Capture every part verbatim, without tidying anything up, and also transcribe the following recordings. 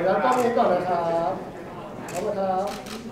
แล้วกล้องนี้ก่อนนะครับขอบคุณครับ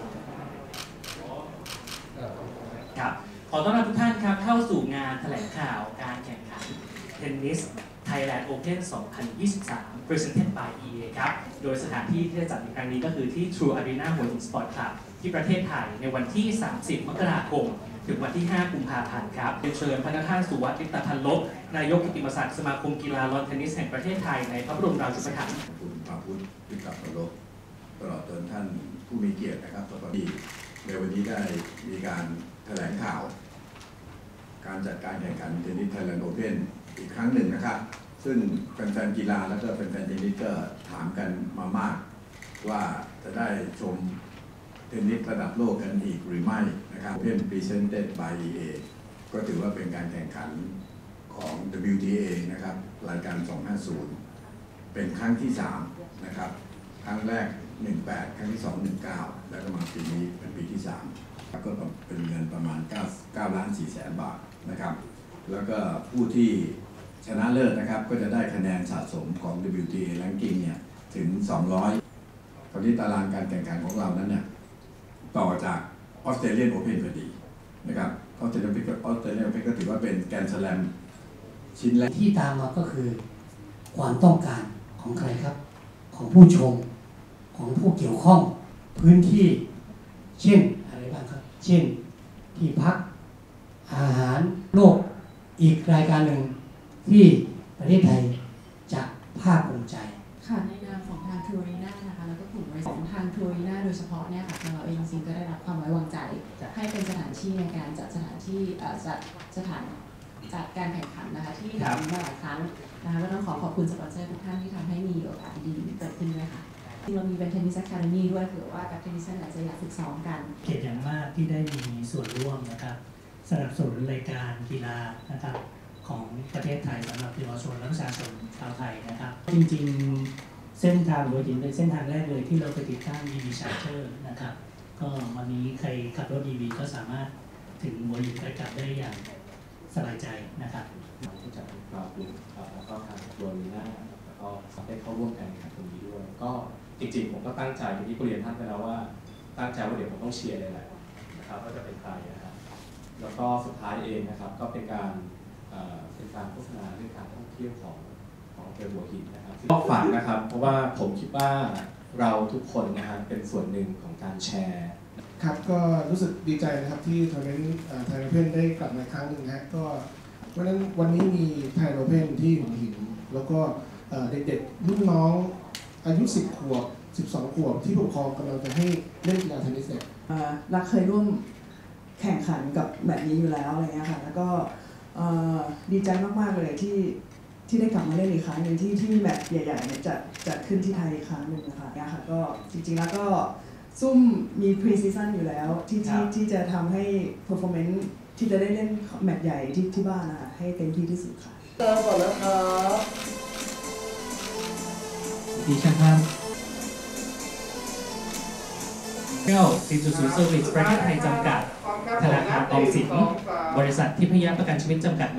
ครับขอต้อนรับทุกท่านครับเข้าสู่งานแถลงข่าวการแข่งขันเทนนิส Thailand Open สองพันยี่สิบสาม Presented by อี เอ ครับโดยสถานที่ที่จะจัดในครั้งนี้ก็คือที่ True Arena หัวหินสปอร์ตคลับที่ประเทศไทยในวันที่ สามสิบ มกราคมถึงวันที่ ห้า กุมภาพันธ์ครับเชิญพระท่านสุวัฒน์ ลิปตพันลบนายกกิตติมศักดิ์สมาคมกีฬาลอนเทนนิสแห่งประเทศไทยในพระบรมราชูปถัมภ์คุณพระพุทธ ลิปตพันลบตลอดจนท่านผู้มีเกียรตินะครับตลอดที่ในวันนี้ได้มีการแถลงข่าวการจัดการแข่งขันเทนนิส Thailand Open อีกครั้งหนึ่งนะครับซึ่งแฟนๆกีฬาและก็แฟนๆเทนนิสก็ถามกันมามากว่าจะได้ชมเทนนิสระดับโลกกันอีกหรือไม่นะครับ Open Presented by อี เอ ก็ถือว่าเป็นการแข่งขันของ ดับเบิลยู ที เอ นะครับรายการ สองห้าศูนย์ เป็นครั้งที่สามนะครับครั้งแรกหนึ่งแปดครั้งที่สองหนึ่งเก้าแล้วก็มาปีนี้เป็นปีที่สามก็เป็นเงินประมาณเก้าล้านสี่แสนบาทนะครับแล้วก็ผู้ที่ชนะเลิศนะครับก็จะได้คะแนนสะสมของ ดับเบิลยู ที เอ Ranking เนี่ยถึงสองร้อยตอนนี้ตารางการแข่งขันของเรานั้นเนี่ยต่อจากออสเตรเลียนโอเพ่นพอดีนะครับออสเตรเลียนออสเตรเลียนโอเพ่นก็ถือว่าเป็นแกรนด์สแลมชิ้นแรกที่ตามมาก็คือความต้องการของใครครับของผู้ชมของผู้เกี่ยวข้องพื้นที่เช่นอะไรบ้างครับเช่นที่พักอาหารโลกอีกรายการหนึ่งที่ประเทศไทยจะภาคภูมิใจค่ะในนามของทางทัวรีน่านะคะแล้วก็กลุ่มบริษัทของทางทัวรีน่าโดยเฉพาะเนี่ยค่ะทางเราเองจริงๆก็ได้รับความไว้วางใจให้เป็นสถานที่ในการจัดสถานที่จัดสถานจัดการแข่งขันนะคะที่ทำมาหลายครั้งนะคะก็ต้องขอขอบคุณสปอนเซอร์ทุกท่านที่ทำให้มีโอกาสดีเกิดขึ้นด้วยค่ะเรามีเป็นเทนนิสแอคาเดมี่ด้วยเผื่อว่ากับเทนนิสไหนจะอยากฝึกซ้อมกันเกียรติอย่างมากที่ได้มีส่วนร่วมนะครับสนับสนุนรายการกีฬานะครับของประเทศไทยสำหรับเยาวชนและประชาชนชาวไทยนะครับจริงๆเส้นทางหัวหินเป็นเส้นทางแรกเลยที่เราไปติดตั้ง อี วี Charger นะครับก็วันนี้ใครขับรถ อี วี ก็สามารถถึงหัวหินไปกลับได้อย่างสบายใจนะครับที่จะเป็นเราดูแล้วก็ทางตัวลีน่าแล้วก็ได้เข้าร่วมการแข่งขันตรงนี้ด้วยก็จริงๆผมก็ตั้งใจที่เรียนท่านไปแล้วว่าตั้งใจว่าเดี๋ยวผมต้องเชียร์เลยแหละนะครับว่าจะเป็นใครนะครับแล้วก็สุดท้ายเองนะครับก็เป็นการเป็นการโฆษณาเรื่องการท่องเที่ยวของของอำเภอหัวหินนะครับก็ฝากนะครับเพราะว่าผมคิดว่าเราทุกคนนะฮะเป็นส่วนหนึ่งของการแชร์ครับก็รู้สึกดีใจนะครับที่ทัวร์นาเมนต์ไทยโอเพ่นได้กลับมาครั้งหนึ่งฮะก็เพราะฉะนั้นวันนี้มีไทยโอเพ่นที่หัวหินแล้วก็เด็กๆรุ่นน้องอายุสิบขวบสิบสองขวบที่ผู้ปกครองกำลังจะให้เล่นกีฬาเทนนิสเนี่ยรักเคยร่วมแข่งขันกับแบบนี้อยู่แล้วอะไรเงี้ยค่ะแล้วก็ดีใจมากๆเลยที่ที่ได้กลับมาเล่นอีกครั้งหนึ่งที่ที่แบบใหญ่ๆเนี่ยจะจัดขึ้นที่ไทยอีกครั้งหนึ่งนะคะเนี่ยค่ะก็จริงๆแล้วก็ซุ่มมี pre-season อยู่แล้วที่ที่ที่จะทำให้ performance ที่จะได้เล่นแมตช์ใหญ่ที่ที่บ้านนะคะให้เต็มที่ที่สุดค่ะก่อนแล้วครับดีช่างภาพเก้า สี่จุดศูนย์ Service ประเทศไทยจำกัดธนาคารออมสินบริษัททิพยประกันชีวิตจำกัด